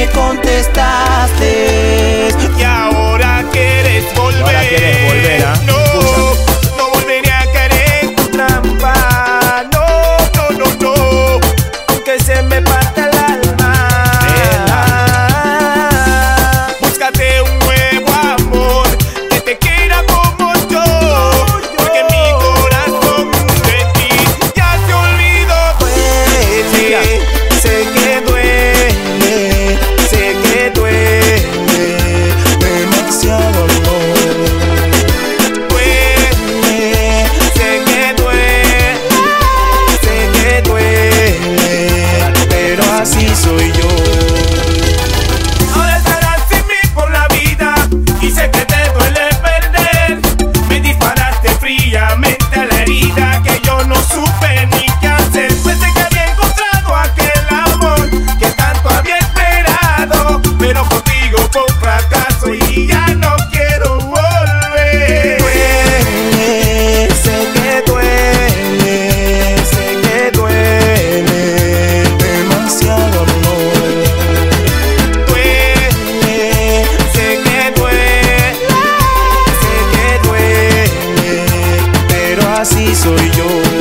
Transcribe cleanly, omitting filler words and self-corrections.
me contestaste. Y ahora quieres volver. Ahora quieres volver, ¿ah? No, no volveré a caer en tu trampa. No, no, no, no. Aunque se me parta el alma. Búscate un nuevo amor que te quiera como yo. Porque mi corazón de ti ya se olvidó. Duele, sé que duele, sé que duele demasiado amor. Duele, sé que duele, pero así soy yo. Ahora estarás sin mí por la vida y sé que te duele perder. Me disparaste fríamente a la herida que yo no supe ni qué hacer. Pensé que había encontrado aquel amor que tanto había esperado, pero contigo fue un fracaso y ya no quiero volver. Duele, sé que duele, demasiado amor. Duele, sé que duele, pero así soy yo.